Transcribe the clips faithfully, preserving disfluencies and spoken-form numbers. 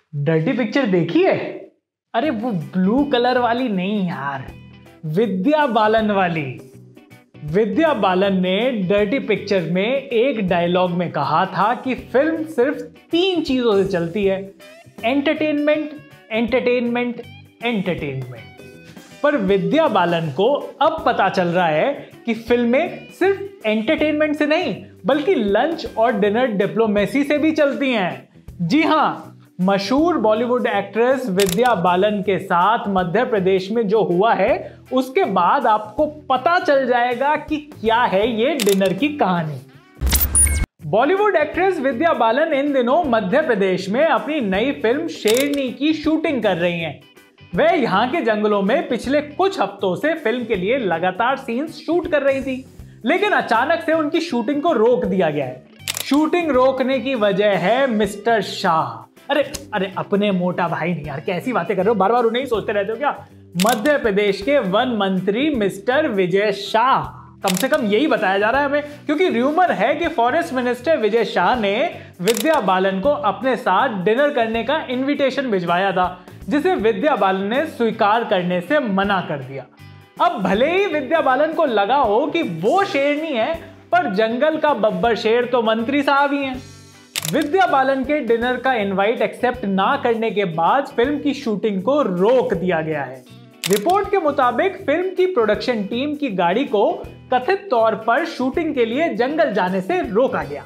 Dirty picture देखी है? अरे वो ब्लू कलर वाली नहीं यार, विद्या बालन वाली। विद्या बालन ने डर्टी पिक्चर में एक डायलॉग में कहा था कि फिल्म सिर्फ तीन चीजों से चलती है, एंटरटेनमेंट, एंटरटेनमेंट, एंटरटेनमेंट। पर विद्या बालन को अब पता चल रहा है कि फिल्में सिर्फ एंटरटेनमेंट से नहीं बल्कि लंच और डिनर डिप्लोमेसी से भी चलती हैं। जी हां, मशहूर बॉलीवुड एक्ट्रेस विद्या बालन के साथ मध्य प्रदेश में जो हुआ है उसके बाद आपको पता चल जाएगा कि क्या है ये डिनर की कहानी। बॉलीवुड एक्ट्रेस विद्या बालन इन दिनों मध्य प्रदेश में अपनी नई फिल्म शेरनी की शूटिंग कर रही हैं। वह यहां के जंगलों में पिछले कुछ हफ्तों से फिल्म के लिए लगातार सीन्स शूट कर रही थी, लेकिन अचानक से उनकी शूटिंग को रोक दिया गया है। शूटिंग रोकने की वजह है मिस्टर शाह। अरे अरे अपने मोटा भाई नहीं यार, कैसी बातें कर रहे हो, बार बार उन्हें ही सोचते रहते हो क्या? मध्य प्रदेश के वन मंत्री मिस्टर विजय शाह, कम से कम यही बताया जा रहा है हमें, क्योंकि र्यूमर है कि फॉरेस्ट मिनिस्टर विजय शाह ने विद्या बालन को अपने साथ डिनर करने का इन्विटेशन भिजवाया था, जिसे विद्या बालन ने स्वीकार करने से मना कर दिया। अब भले ही विद्या बालन को लगा हो कि वो शेरनी है, पर जंगल का बब्बर शेर तो मंत्री साहब ही हैं। विद्या बालन के डिनर का इनवाइट एक्सेप्ट ना करने के बाद फिल्म की शूटिंग को रोक दिया गया है। रिपोर्ट के मुताबिक फिल्म की प्रोडक्शन टीम की गाड़ी को कथित तौर पर शूटिंग के लिए जंगल जाने से रोका गया।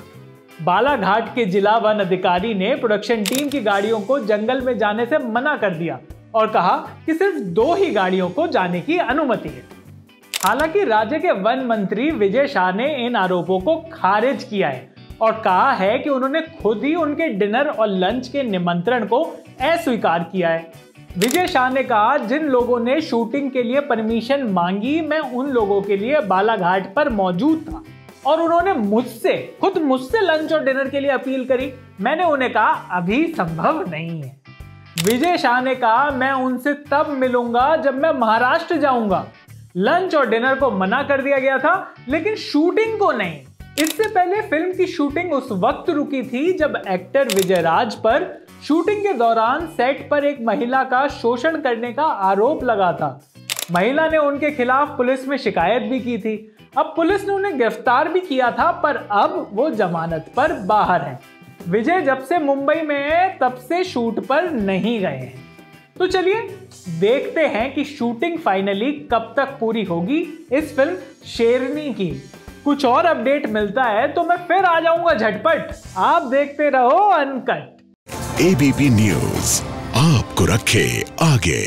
बालाघाट के जिला वन अधिकारी ने प्रोडक्शन टीम की गाड़ियों को जंगल में जाने से मना कर दिया और कहा कि सिर्फ दो ही गाड़ियों को जाने की अनुमति है। हालांकि राज्य के वन मंत्री विजय शाह ने इन आरोपों को खारिज किया है और कहा है कि उन्होंने खुद ही उनके डिनर और लंच के निमंत्रण को अस्वीकार किया है। विजय शाह ने कहा, जिन लोगों ने शूटिंग के लिए परमिशन मांगी, मैं उन लोगों के लिए बालाघाट पर मौजूद था और उन्होंने मुझसे खुद मुझसे लंच और डिनर के लिए अपील करी। मैंने उन्हें कहा अभी संभव नहीं है। विजय शाह ने कहा, मैं उनसे तब मिलूंगा जब मैं महाराष्ट्र जाऊंगा। लंच और डिनर को मना कर दिया गया था, लेकिन शूटिंग को नहीं। इससे पहले फिल्म की शूटिंग उस वक्त रुकी थी जब एक्टर विजय राज पर शूटिंग के दौरान सेट पर एक महिला का शोषण करने का आरोप लगा था। महिला ने उनके खिलाफ पुलिस में शिकायत भी की थी। अब पुलिस ने उन्हें गिरफ्तार भी किया था, पर अब वो जमानत पर बाहर हैं। विजय जब से मुंबई में है तब से शूट पर नहीं गए हैं। तो चलिए देखते हैं कि शूटिंग फाइनली कब तक पूरी होगी इस फिल्म शेरनी की। कुछ और अपडेट मिलता है तो मैं फिर आ जाऊंगा झटपट। आप देखते रहो अनकट। एबीपी न्यूज आपको रखे आगे।